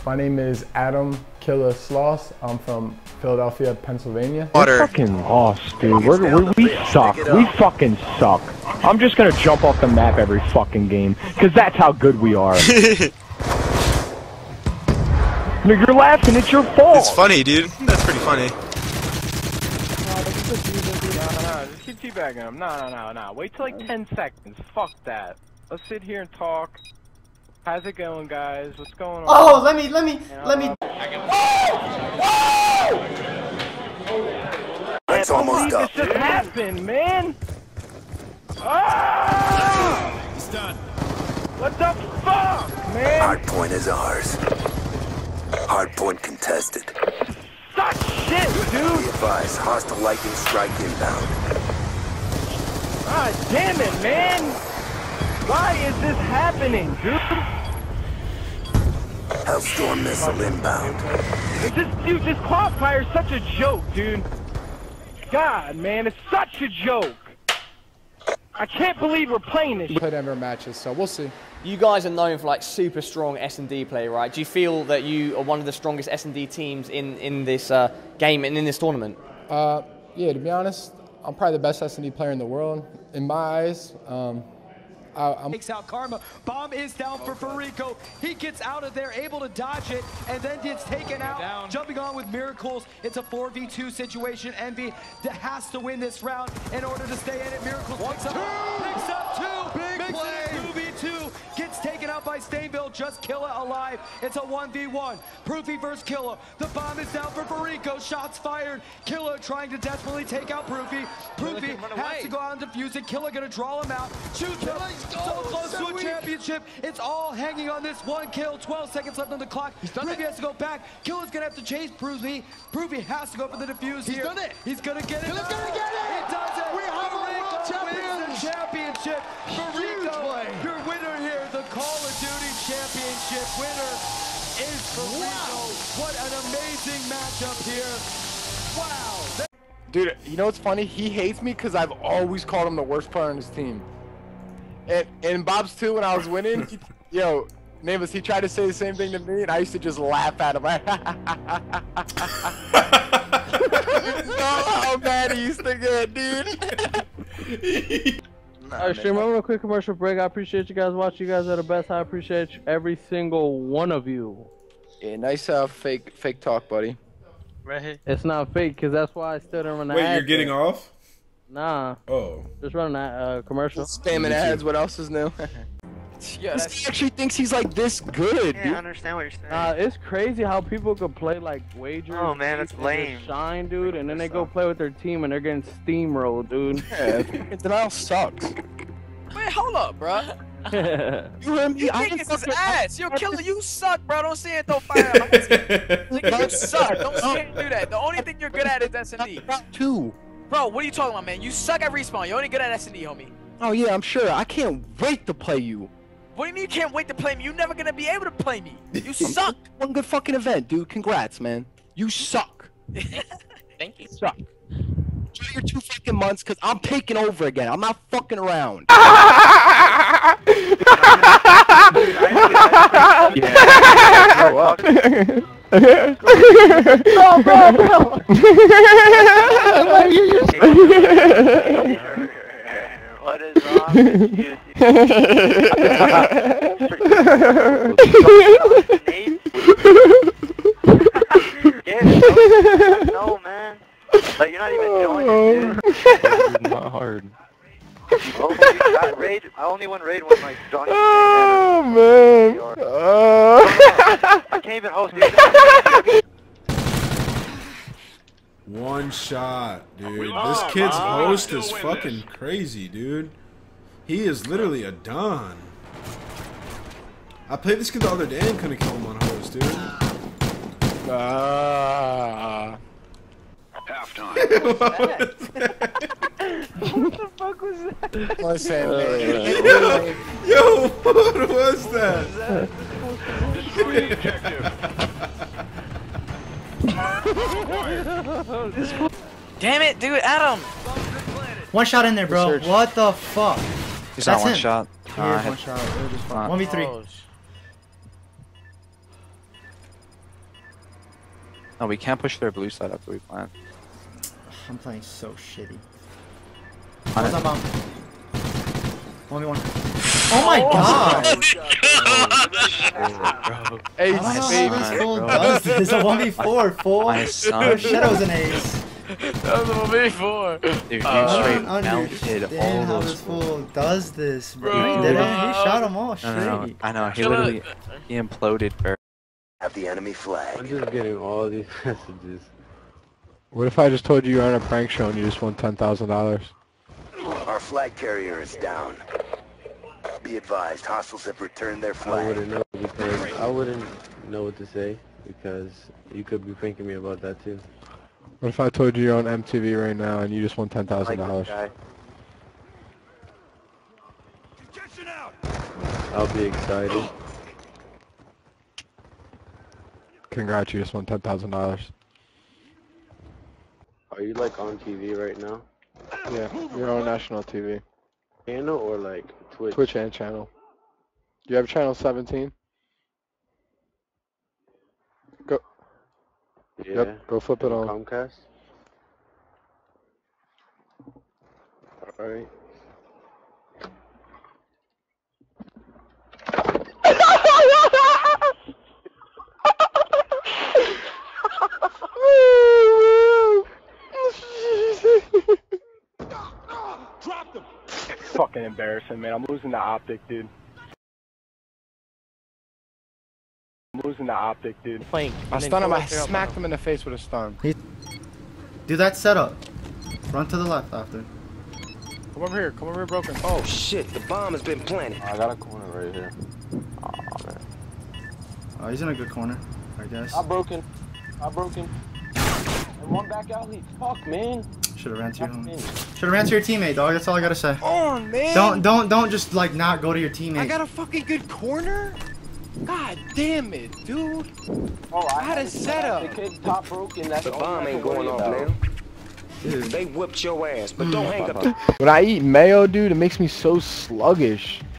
My name is Adam Killer Sloss. I'm from Philadelphia, Pennsylvania. We're fucking lost, dude. We suck. We fucking suck. I'm just gonna jump off the map every fucking game, because that's how good we are. No, you're laughing. It's your fault. It's funny, dude. That's pretty funny. No, just keep teabagging him. No. Wait till like 10 seconds. Fuck that. Let's sit here and talk. How's it going, guys? What's going on? Oh, let me. It's almost up. This just happened, man. Ah! He's done. What the fuck, man? Hardpoint is ours. Hardpoint contested. Suck shit, dude. Be advised, hostile lightning strike inbound. God damn it, man. Why is this happening, dude? Hellstorm missile inbound. This qualifier is such a joke, dude. God, man, it's such a joke. I can't believe we're playing this. We played ever matches, so we'll see. You guys are known for like super strong S&D play, right? Do you feel that you are one of the strongest S&D teams in this game and in this tournament? Yeah, to be honest, I'm probably the best S&D player in the world. In my eyes, Takes out Karma. Bomb is down for Farico. He gets out of there, able to dodge it, and then gets taken out. Jumping on with Miracles. It's a 4v2 situation. Envy has to win this round in order to stay in it. Miracles picks up two. Big play. 2v2. Gets taken out by Stainville. Just Killa alive. It's a 1v1. Proofy versus Killa. The bomb is down for Farico. Shots fired. Killa trying to desperately take out Proofy. Proofy has to go out and defuse it. Killa gonna draw him out. Shoots him. So close to a championship. It's all hanging on this one kill. 12 seconds left on the clock. Proofy has to go back. Killa's gonna have to chase Proofy. Proofy has to go for the defuse here. He's done it. He's gonna get it. Killa's gonna get it. He does it. We have a world champion. Wins the championship. Farico, your winner here. The Call of Duty championship winner is Farico. What an amazing matchup here. Wow. Dude, you know what's funny? He hates me because I've always called him the worst player on his team. And in Bob's too, when I was winning, yo, Nameless, he tried to say the same thing to me, and I used to just laugh at him. How bad he used to get, dude. Alright, stream, I'm on a quick commercial break. I appreciate you guys watching. You guys are the best. I appreciate every single one of you. Yeah, nice fake talk, buddy. Right here. It's not fake, because that's why I still didn't run the Wait, ad you're getting yet. off? Nah. Oh. Just running that commercial. Spamming ads, what else is new? Yeah, he actually thinks he's like this good, dude. I understand what you're saying. It's crazy how people could play like wagers. Oh man, that's lame. Shine, dude, and then they go play with their team and they're getting steamrolled, dude. Yeah, denial sucks. Wait, hold up, bro. You heard me? You niggas is ass. Yo, Killer, you suck, bro. Don't say it, don't fire. Nigga, you suck. Don't say it, do that. The only thing you're good at is S&D. Two. Bro, what are you talking about, man? You suck at respawn. You're only good at S&D, homie. Oh yeah, I'm sure. I can't wait to play you. What do you mean you can't wait to play me? You're never gonna be able to play me. You suck. One good fucking event, dude. Congrats, man. You suck. Thank you. Suck. Enjoy your 2 fucking months, cause I'm taking over again. I'm not fucking around. Yeah. Grow up. Bro. What is wrong with you? No, man. Like, you're not even joining, dude. Not hard. Raid, I only won raid when like Johnny. Oh man. I can't even host you. One shot, dude. This kid's host is fucking crazy, dude. He is literally a don. I played this kid the other day and couldn't kill him on host, dude. Halftime. What the fuck was that? Listen, Yo, what was that? Destroy the objective. Damn it, dude, Adam. One shot in there, bro. Research. What the fuck? He's That's not one him. shot. He is one shot. It was just fine. 1v3. No, we can't push their blue side after we plant. I'm playing so shitty. On What's it. up, Mom? 1v1. Oh my god! Ace, I don't know how baby. this fool does this. A 1v4, fool. My son. Oh, Shadow's an ace. That was a before. Dude, you I straight don't melted understand all how those. this fool does this, bro. Bro. He did it. He shot them all No, straight. I know. He literally he imploded, bro. Have the enemy flag. I'm just getting all these messages. What if I just told you you're on a prank show and you just won $10,000? Our flag carrier is down. Be advised, hostiles have returned their I flag. wouldn't know because I wouldn't know what to say because you could be pranking me about that too. What if I told you you're on MTV right now and you just won $10,000? I'll be excited. Congrats, you just won $10,000. Are you like on TV right now? Yeah, you're on national TV. Channel or like Twitch? Twitch and channel. You have channel 17? Go. Yeah. Yep, go flip it on. Comcast? Alright. Fucking embarrassing, man. I'm losing the optic, dude. I'm losing the optic, dude. I stunned him. I smacked him in the face with a stun. Do that setup. Run to the left after. Come over here. Come over here, broken. Oh shit, the bomb has been planted. I got a corner right here. Oh man. Oh, he's in a good corner, I guess. I'm broken. And one back alley. Fuck, man. Should have ran to your Should have ran to your teammate, dog. That's all I gotta say. Come on, man. Don't just like not go to your teammate. I got a fucking good corner? God damn it, dude. Oh, I had a setup. The kid top broken. That's The all bomb I ain't have to going worry off about. now. Dude. They whipped your ass, but don't hang up the When I eat mayo, dude, it makes me so sluggish.